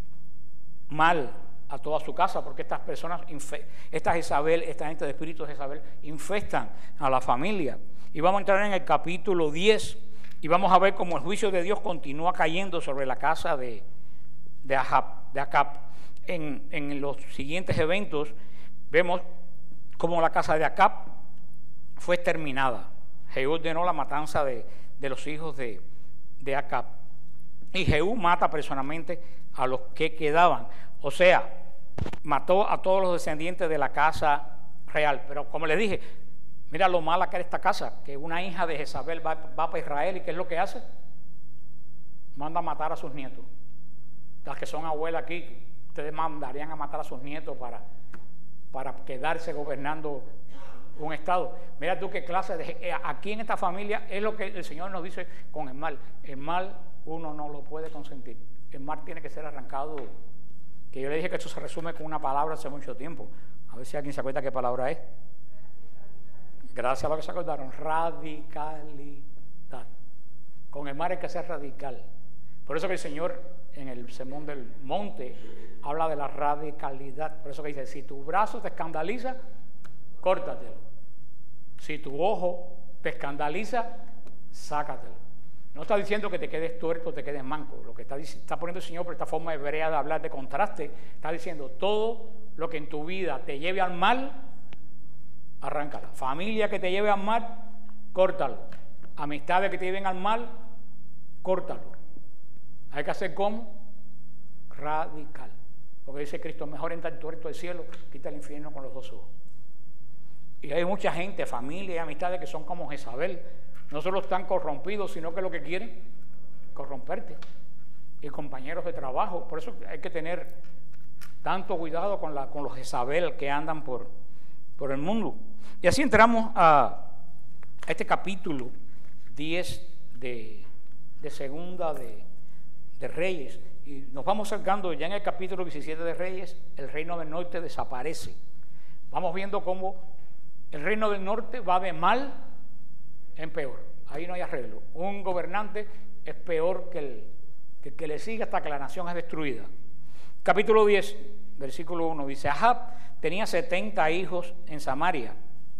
mal a toda su casa, porque estas personas, esta Jezabel, esta gente de espíritu de Jezabel, infestan a la familia. Y vamos a entrar en el capítulo diez, y vamos a ver cómo el juicio de Dios continúa cayendo sobre la casa de, de Ahab, de Acab. En, en los siguientes eventos vemos cómo la casa de Acab fue exterminada. Jehú ordenó la matanza de, de los hijos de, de Acab. Y Jehú mata personalmente a los que quedaban. O sea, mató a todos los descendientes de la casa real. Pero como les dije, mira lo mala que era esta casa, que una hija de Jezabel va, va para Israel, y ¿qué es lo que hace? Manda a matar a sus nietos. Las que son abuelas aquí, ustedes mandarían a matar a sus nietos para, para quedarse gobernando un estado. Mira tú qué clase de... Aquí en esta familia es lo que el Señor nos dice con el mal. El mal uno no lo puede consentir. El mal tiene que ser arrancado. Que yo le dije que esto se resume con una palabra hace mucho tiempo. A ver si alguien se acuerda qué palabra es. Gracias a lo que se acordaron. Radicalidad. Con el mal hay que ser radical. Por eso que el Señor en el sermón del monte habla de la radicalidad. Por eso que dice, si tu brazo te escandaliza, córtatelo. Si tu ojo te escandaliza, sácatelo. No está diciendo que te quedes tuerto, te quedes manco. Lo que está, está poniendo el Señor por esta forma hebrea de hablar de contraste, está diciendo todo lo que en tu vida te lleve al mal, arráncala. Familia que te lleve al mal, córtalo. Amistades que te lleven al mal, córtalo. Hay que hacer como radical. Porque dice Cristo, mejor entrar tuerto del cielo, quita el infierno con los dos ojos. Y hay mucha gente, familia y amistades que son como Jezabel. No solo están corrompidos, sino que lo que quieren, corromperte. Y compañeros de trabajo. Por eso hay que tener tanto cuidado con, la, con los Jezabel que andan por, por el mundo. Y así entramos a, a este capítulo diez de, de Segunda de, de Reyes. Y nos vamos acercando ya en el capítulo diecisiete de Reyes, el reino del norte desaparece. Vamos viendo cómo el reino del norte va de mal en peor. Ahí no hay arreglo. Un gobernante es peor que el que, el que le sigue hasta que la nación es destruida. Capítulo diez, versículo uno, dice, Ahab tenía setenta hijos en Samaria.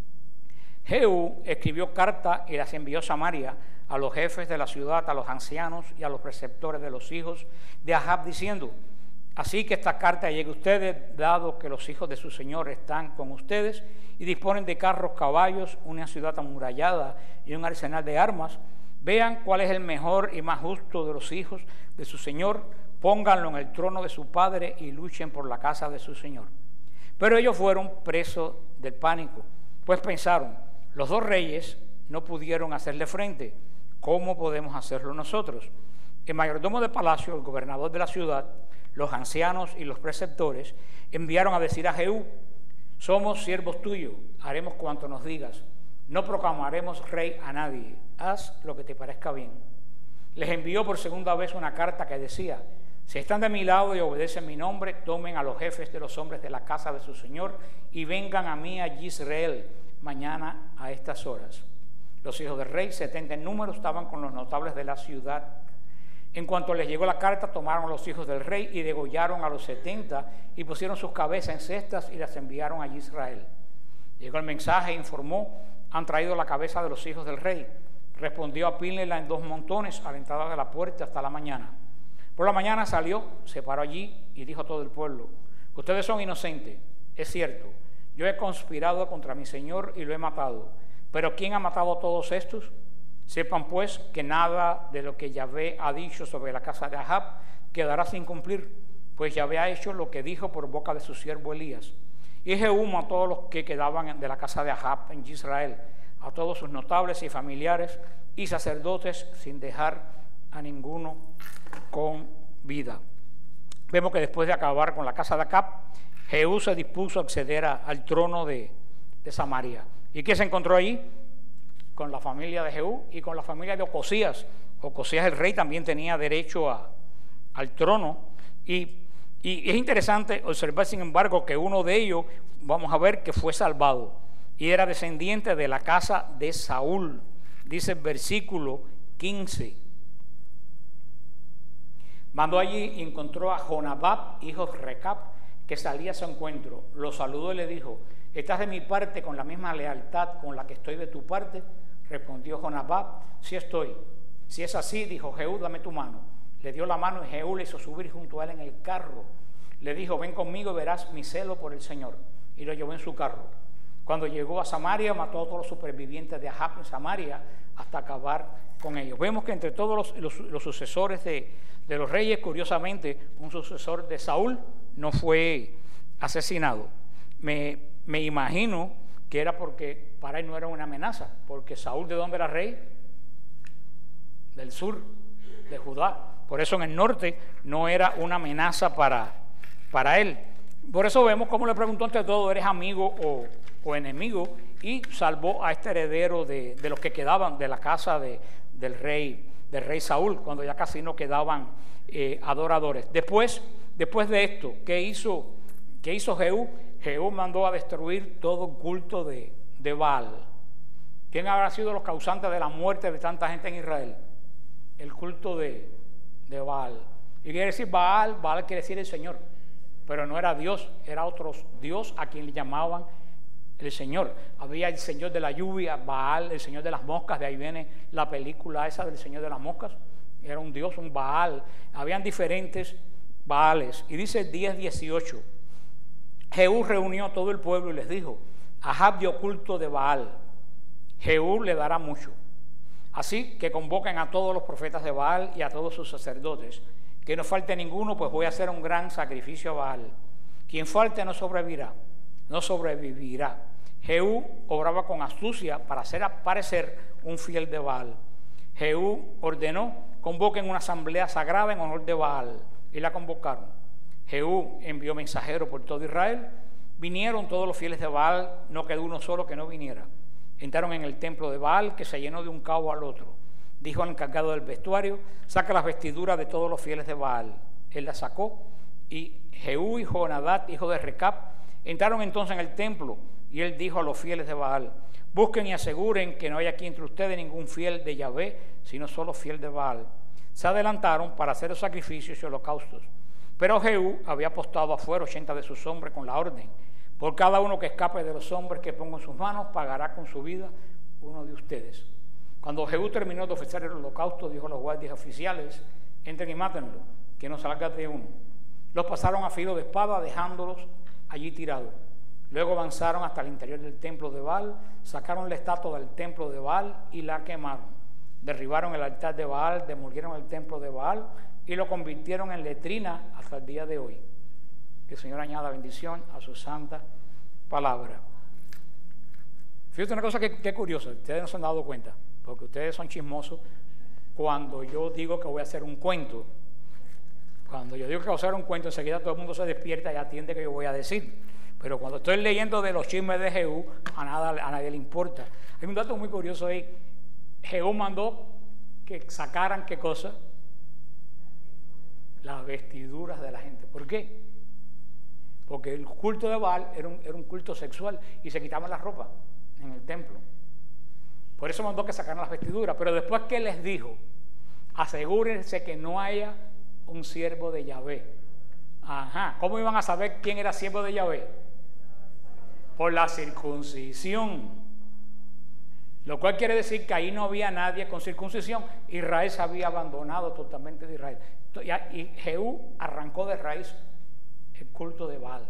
Jehú escribió cartas y las envió a Samaria a los jefes de la ciudad, a los ancianos y a los preceptores de los hijos de Ahab, diciendo, así que esta carta llegue a ustedes, dado que los hijos de su señor están con ustedes y disponen de carros, caballos, una ciudad amurallada y un arsenal de armas, vean cuál es el mejor y más justo de los hijos de su señor, pónganlo en el trono de su padre y luchen por la casa de su señor. Pero ellos fueron presos del pánico, pues pensaron, los dos reyes no pudieron hacerle frente, ¿cómo podemos hacerlo nosotros? El mayordomo de palacio, el gobernador de la ciudad, los ancianos y los preceptores enviaron a decir a Jehú, somos siervos tuyos, haremos cuanto nos digas, no proclamaremos rey a nadie, haz lo que te parezca bien. Les envió por segunda vez una carta que decía, si están de mi lado y obedecen mi nombre, tomen a los jefes de los hombres de la casa de su señor y vengan a mí a Jezreel mañana a estas horas. Los hijos del rey, setenta en número, estaban con los notables de la ciudad. En cuanto les llegó la carta, tomaron a los hijos del rey y degollaron a los setenta y pusieron sus cabezas en cestas y las enviaron a Israel. Llegó el mensaje e informó, han traído la cabeza de los hijos del rey. Respondió a pílenla en dos montones a la entrada de la puerta hasta la mañana. Por la mañana salió, se paró allí y dijo a todo el pueblo, ustedes son inocentes, es cierto, yo he conspirado contra mi señor y lo he matado, pero ¿quién ha matado a todos estos? Sepan pues que nada de lo que Yahvé ha dicho sobre la casa de Ahab quedará sin cumplir, pues Yahvé ha hecho lo que dijo por boca de su siervo Elías. Y Jehú mató a todos los que quedaban de la casa de Ahab en Israel, a todos sus notables y familiares y sacerdotes, sin dejar a ninguno con vida. Vemos que después de acabar con la casa de Acab, Jehú se dispuso a acceder a, al trono de, de Samaria. ¿Y qué se encontró allí? Con la familia de Jehú y con la familia de Ocosías. Ocosías el rey también tenía derecho a, al trono. Y, y es interesante observar, sin embargo, que uno de ellos, vamos a ver, que fue salvado y era descendiente de la casa de Saúl. Dice el versículo quince. Mandó allí y encontró a Jonadab, hijo de Recab, que salía a su encuentro. Lo saludó y le dijo: ¿estás de mi parte con la misma lealtad con la que estoy de tu parte? Respondió Jonadab: sí estoy. Si es así, dijo Jehú, dame tu mano. Le dio la mano y Jehú le hizo subir junto a él en el carro. Le dijo: ven conmigo y verás mi celo por el Señor. Y lo llevó en su carro. Cuando llegó a Samaria, mató a todos los supervivientes de Ahab en Samaria hasta acabar con ellos. Vemos que entre todos los, los, los sucesores de, de los reyes, curiosamente, un sucesor de Saúl no fue asesinado. Me, me imagino que era porque para él no era una amenaza, porque Saúl, ¿de dónde era rey? Del sur, de Judá. Por eso en el norte no era una amenaza para, para él. Por eso vemos cómo le preguntó ante todo: ¿eres amigo o, o enemigo? Y salvó a este heredero de, de los que quedaban de la casa de, del, rey, del rey Saúl, cuando ya casi no quedaban eh, adoradores. Después, después de esto, ¿qué hizo, qué hizo Jehú? Jehú mandó a destruir todo culto de, de Baal. ¿Quién habrá sido los causantes de la muerte de tanta gente en Israel? El culto de, de Baal. Y quiere decir Baal, Baal quiere decir el Señor, pero no era Dios, era otro Dios a quien le llamaban el Señor. Había el Señor de la lluvia, Baal, el Señor de las moscas, de ahí viene la película esa del Señor de las moscas. Era un Dios, un Baal. Habían diferentes Baales. Y dice diez dieciocho, Jehú reunió a todo el pueblo y les dijo: Ahab dio culto de Baal, Jehú le dará mucho. Así que convoquen a todos los profetas de Baal y a todos sus sacerdotes, que no falte ninguno, pues voy a hacer un gran sacrificio a Baal. Quien falte no sobrevivirá, no sobrevivirá. Jehú obraba con astucia para hacer aparecer un fiel de Baal. Jehú ordenó: convoquen una asamblea sagrada en honor de Baal, y la convocaron. Jehú envió mensajeros por todo Israel. Vinieron todos los fieles de Baal, no quedó uno solo que no viniera. Entraron en el templo de Baal, que se llenó de un cabo al otro. Dijo al encargado del vestuario: saca las vestiduras de todos los fieles de Baal. Él las sacó, y Jehú y Jonadab, hijo de Recab, entraron entonces en el templo, y él dijo a los fieles de Baal: busquen y aseguren que no hay aquí entre ustedes ningún fiel de Yahvé, sino solo fiel de Baal. Se adelantaron para hacer los sacrificios y holocaustos. Pero Jehú había apostado afuera ochenta de sus hombres con la orden: por cada uno que escape de los hombres que pongo en sus manos, pagará con su vida uno de ustedes. Cuando Jehú terminó de ofrecer el holocausto, dijo a los guardias oficiales: entren y mátenlo, que no salga de uno. Los pasaron a filo de espada, dejándolos allí tirados. Luego avanzaron hasta el interior del templo de Baal, sacaron la estatua del templo de Baal y la quemaron. Derribaron el altar de Baal, demolieron el templo de Baal y lo convirtieron en letrina hasta el día de hoy. Que el Señor añada bendición a su santa palabra. Fíjate una cosa que, que curiosa, ustedes no se han dado cuenta, porque ustedes son chismosos. Cuando yo digo que voy a hacer un cuento, cuando yo digo que voy a hacer un cuento, enseguida todo el mundo se despierta y atiende que yo voy a decir. Pero cuando estoy leyendo de los chismes de Jehú, a, nada, a nadie le importa. Hay un dato muy curioso ahí. Jehú mandó que sacaran, ¿qué cosa? Las vestiduras de la gente. ¿Por qué? Porque el culto de Baal era un, era un culto sexual y se quitaban la ropa en el templo. Por eso mandó que sacaran las vestiduras. Pero después, ¿qué les dijo? Asegúrense que no haya un siervo de Yahvé. Ajá. ¿Cómo iban a saber quién era siervo de Yahvé? Por la circuncisión. Lo cual quiere decir que ahí no había nadie con circuncisión. Israel se había abandonado totalmente de Israel. Y Jehú arrancó de raíz el culto de Baal.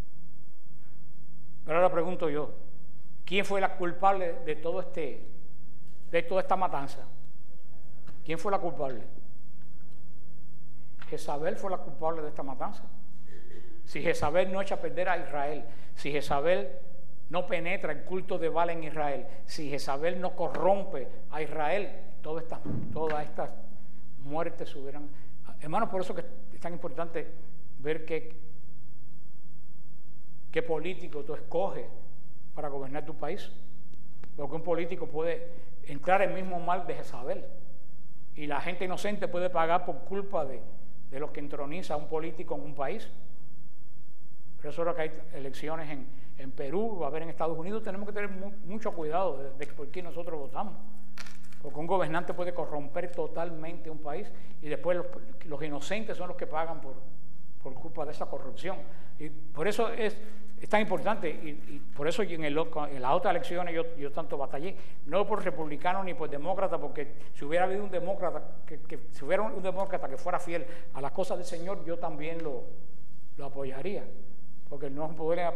Pero ahora pregunto yo, ¿quién fue la culpable de todo este, de toda esta matanza? ¿Quién fue la culpable? Jezabel fue la culpable de esta matanza. Si Jezabel no echa a perder a Israel, si Jezabel no penetra el culto de Baal en Israel, si Jezabel no corrompe a Israel, todas estas, todas estas muertes hubieran... Hermanos, por eso que es tan importante ver qué, qué político tú escoges para gobernar tu país. Porque un político puede entrar en el mismo mal de Jezabel y la gente inocente puede pagar por culpa de, de lo que entroniza a un político en un país. Pero eso es lo que hay elecciones en, en Perú, va a haber en Estados Unidos. Tenemos que tener mu mucho cuidado de, de por quién nosotros votamos. Porque un gobernante puede corromper totalmente un país y después los, los inocentes son los que pagan por, por culpa de esa corrupción. Y por eso es, es tan importante, y, y por eso en, el, en las otras elecciones yo, yo tanto batallé, no por republicano ni por demócrata, porque si hubiera habido un demócrata que, que si hubiera un demócrata que fuera fiel a las cosas del Señor, yo también lo, lo apoyaría, porque no es un problema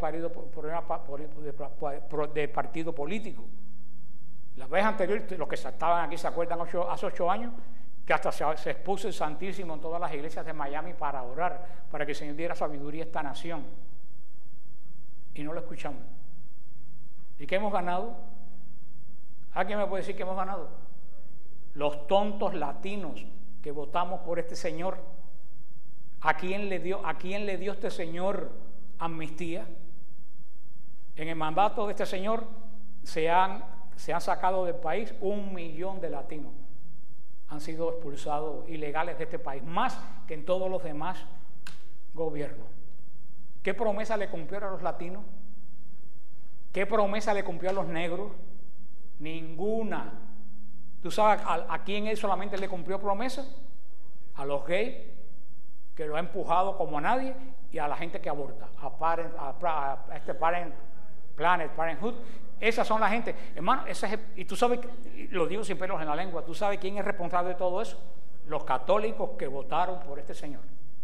de partido político. La vez anterior, los que estaban aquí se acuerdan ocho, hace ocho años, que hasta se, se expuso el Santísimo en todas las iglesias de Miami para orar, para que el Señor diera sabiduría a esta nación. Y no lo escuchamos. ¿Y qué hemos ganado? ¿Alguien me puede decir que hemos ganado? Los tontos latinos que votamos por este señor. ¿A quién le dio, a quién le dio este señor amnistía? En el mandato de este señor se han, se han sacado del país un millón de latinos. Han sido expulsados ilegales de este país, más que en todos los demás gobiernos. ¿Qué promesa le cumplió a los latinos? ¿Qué promesa le cumplió a los negros? Ninguna. ¿Tú sabes a, a quién él solamente le cumplió promesa? A los gays, que lo ha empujado como a nadie, y a la gente que aborta, a, parent, a, a este parent, Planet Parenthood. Esas son la gente, hermano, ese es, y tú sabes, lo digo sin pelos en la lengua, tú sabes quién es responsable de todo eso. Los católicos que votaron por este señor.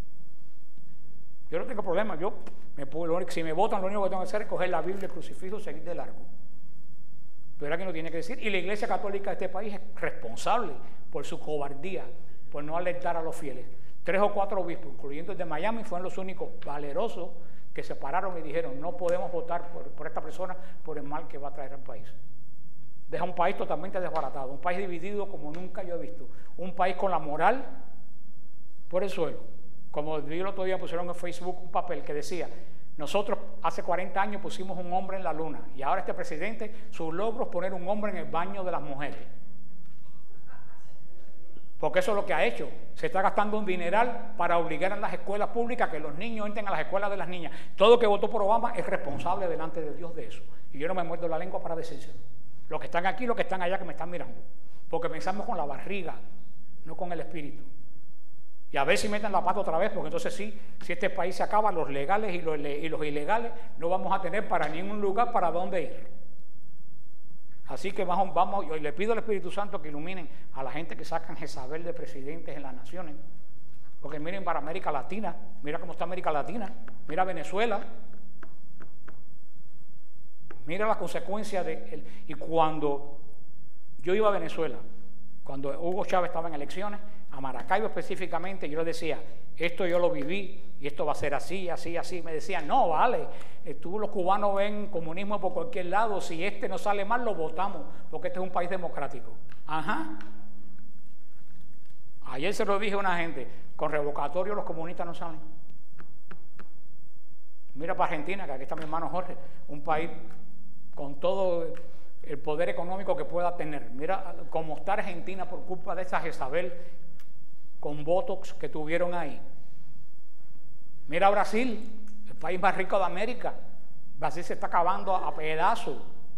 Yo no tengo problema, yo me puedo, si me votan, lo único que tengo que hacer es coger la Biblia, el crucifijo y seguir de largo. Pero alguien lo tiene que decir, y la Iglesia Católica de este país es responsable por su cobardía, por no alertar a los fieles. Tres o cuatro obispos, incluyendo el de Miami, fueron los únicos valerosos que se pararon y dijeron, no podemos votar por, por esta persona por el mal que va a traer al país. Deja un país totalmente desbaratado, un país dividido como nunca yo he visto, un país con la moral por el suelo. Como el otro día pusieron en Facebook un papel que decía, nosotros hace cuarenta años pusimos un hombre en la luna y ahora este presidente, su logro es poner un hombre en el baño de las mujeres. Porque eso es lo que ha hecho. Se está gastando un dineral para obligar a las escuelas públicas que los niños entren a las escuelas de las niñas. Todo el que votó por Obama es responsable delante de Dios de eso. Y yo no me muerdo la lengua para decírselo. Los que están aquí, los que están allá que me están mirando. Porque pensamos con la barriga, no con el espíritu. Y a ver si meten la pata otra vez, porque entonces sí, si este país se acaba, los legales y los, y los ilegales no vamos a tener para ningún lugar para dónde ir. Así que vamos, vamos, yo le pido al Espíritu Santo que iluminen a la gente que sacan Jezabel de presidentes en las naciones. Porque miren para América Latina, mira cómo está América Latina, mira Venezuela. Mira las consecuencias de él. Y cuando yo iba a Venezuela, cuando Hugo Chávez estaba en elecciones, a Maracaibo específicamente, yo le decía, esto yo lo viví y esto va a ser así, así, así. Me decían, no, vale, tú los cubanos ven comunismo por cualquier lado, si este no sale mal lo votamos, porque este es un país democrático. Ajá. Ayer se lo dije a una gente, con revocatorio los comunistas no salen. Mira para Argentina, que aquí está mi hermano Jorge, un país con todo el poder económico que pueda tener. Mira cómo está Argentina por culpa de esa Jezabel con botox que tuvieron ahí. Mira Brasil, el país más rico de América. Brasil se está acabando a, a pedazos.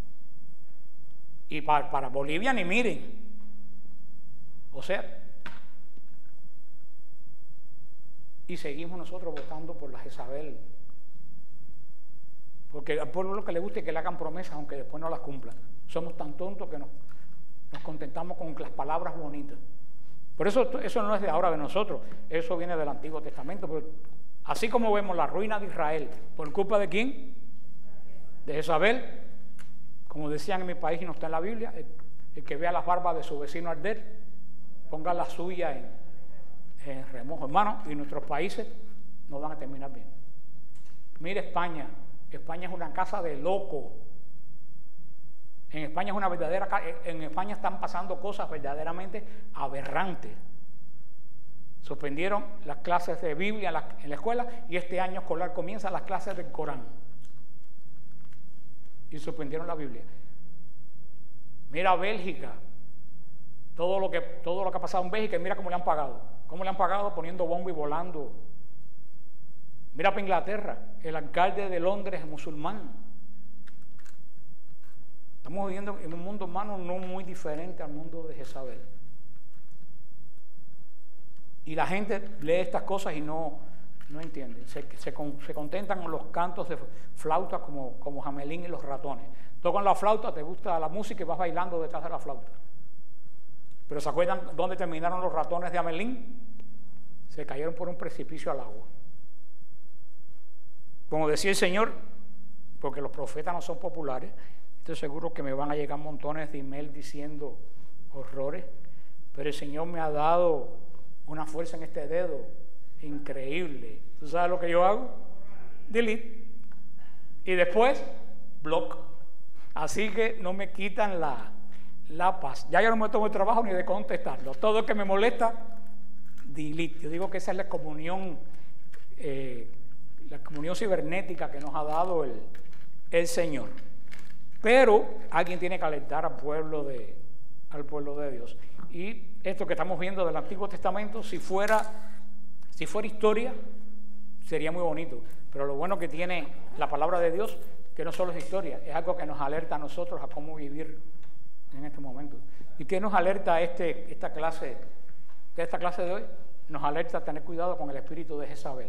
Y para, para Bolivia ni miren. O sea, y seguimos nosotros votando por la Jezabel. Porque al pueblo lo que le gusta es que le hagan promesas aunque después no las cumplan. Somos tan tontos que nos, nos contentamos con las palabras bonitas. Por eso eso no es de ahora de nosotros, eso viene del Antiguo Testamento. Pero así como vemos la ruina de Israel, ¿por culpa de quién? De Jezabel. Como decían en mi país y no está en la Biblia, el, el que vea las barbas de su vecino arder, ponga la suya en, en remojo. Hermano, y nuestros países no van a terminar bien. Mire España. España es una casa de locos. En España es una verdadera, en España están pasando cosas verdaderamente aberrantes. Suspendieron las clases de Biblia en la, en la escuela y este año escolar comienzan las clases del Corán. Y suspendieron la Biblia. Mira Bélgica. todo lo que, todo lo que ha pasado en Bélgica, mira cómo le han pagado. ¿Cómo le han pagado? Poniendo bomba y volando. Mira para Inglaterra, el alcalde de Londres es musulmán. Estamos viviendo en un mundo, hermano, no muy diferente al mundo de Jezabel. Y la gente lee estas cosas y no, no entiende. Se, se, se contentan con los cantos de flauta como, como Hamelín y los ratones. Tocan la flauta, te gusta la música y vas bailando detrás de la flauta. Pero ¿se acuerdan dónde terminaron los ratones de Hamelín? Se cayeron por un precipicio al agua. Como decía el Señor, porque los profetas no son populares, estoy seguro que me van a llegar montones de email diciendo horrores, pero el Señor me ha dado una fuerza en este dedo increíble. ¿Tú sabes lo que yo hago? Delete. Y después, block. Así que no me quitan la, la paz. Ya yo no me tomo el trabajo ni de contestarlo. Todo lo que me molesta, delete. Yo digo que esa es la comunión, eh, la comunión cibernética que nos ha dado el, el Señor. Pero alguien tiene que alertar al pueblo de, al pueblo de Dios. Y esto que estamos viendo del Antiguo Testamento, si fuera, si fuera historia, sería muy bonito. Pero lo bueno que tiene la palabra de Dios, que no solo es historia, es algo que nos alerta a nosotros a cómo vivir en este momento. ¿Y qué nos alerta este, esta clase, esta clase de hoy? Nos alerta a tener cuidado con el espíritu de Jezabel.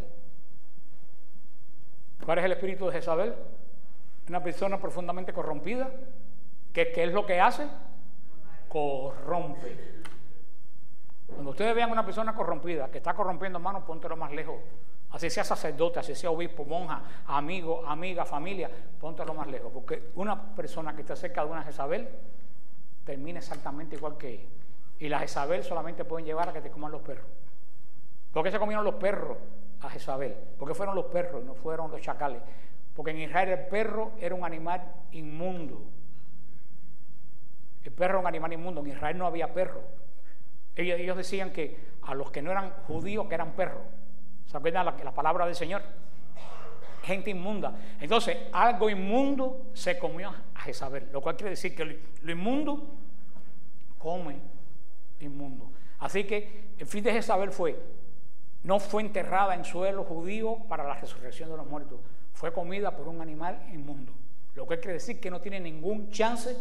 ¿Cuál es el espíritu de Jezabel? Una persona profundamente corrompida. ¿Qué, qué es lo que hace? Corrompe. Cuando ustedes vean una persona corrompida, que está corrompiendo, hermano, póntelo más lejos. Así sea sacerdote, así sea obispo, monja, amigo, amiga, familia, póntelo más lejos. Porque una persona que está cerca de una Jezabel termina exactamente igual que ella. Y la Jezabel solamente pueden llevar a que te coman los perros. ¿Por qué se comieron los perros a Jezabel? ¿Por qué fueron los perros y no fueron los chacales? Porque en Israel el perro era un animal inmundo. El perro era un animal inmundo. En Israel no había perro. Ellos, ellos decían que a los que no eran judíos, que eran perros. ¿Se acuerdan la, la palabra del Señor? Gente inmunda. Entonces, algo inmundo se comió a Jezabel. Lo cual quiere decir que lo, lo inmundo come inmundo. Así que el fin de Jezabel fue, no fue enterrada en suelo judío para la resurrección de los muertos. Fue comida por un animal inmundo. Lo que quiere decir que no tiene ningún chance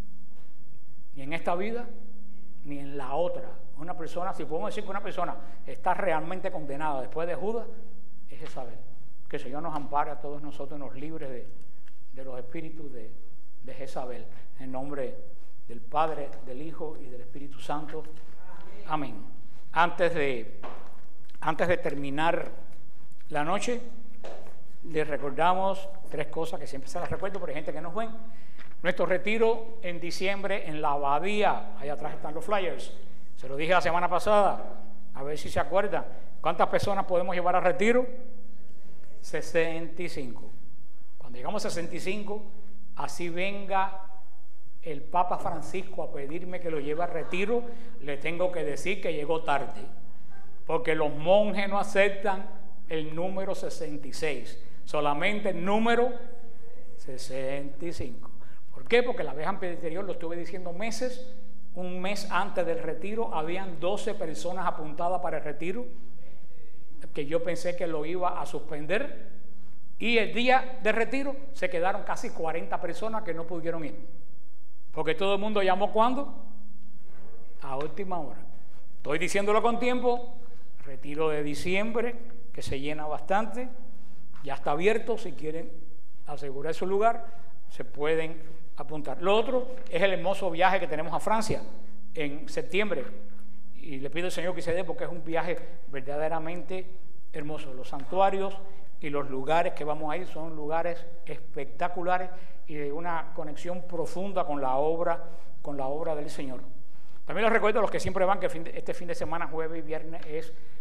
ni en esta vida ni en la otra. Una persona, si podemos decir que una persona está realmente condenada después de Judas, es Jezabel. Que el Señor nos ampare a todos nosotros, nos libre de, de los espíritus de, de Jezabel. En nombre del Padre, del Hijo y del Espíritu Santo. Amén. Antes de, antes de terminar la noche, les recordamos tres cosas que siempre se las recuerdo, pero hay gente que nos ven. Nuestro retiro en diciembre en la Abadía, allá atrás están los flyers. Se lo dije la semana pasada, a ver si se acuerdan. ¿Cuántas personas podemos llevar a retiro? sesenta y cinco. Cuando llegamos a sesenta y cinco, así venga el Papa Francisco a pedirme que lo lleve a retiro, le tengo que decir que llegó tarde, porque los monjes no aceptan el número sesenta y seis, solamente el número sesenta y cinco. ¿Por qué? Porque la vez anterior, lo estuve diciendo meses, un mes antes del retiro, habían doce personas apuntadas para el retiro, que yo pensé que lo iba a suspender, y el día de retiro se quedaron casi cuarenta personas que no pudieron ir, porque todo el mundo llamó ¿cuándo? A última hora. Estoy diciéndolo con tiempo. Retiro de diciembre, que se llena bastante, ya está abierto. Si quieren asegurar su lugar, se pueden apuntar. Lo otro es el hermoso viaje que tenemos a Francia en septiembre, y le pido al Señor que se dé, porque es un viaje verdaderamente hermoso. Los santuarios y los lugares que vamos a ir son lugares espectaculares y de una conexión profunda con la obra, con la obra del Señor. También les recuerdo a los que siempre van que este fin de semana, jueves y viernes, es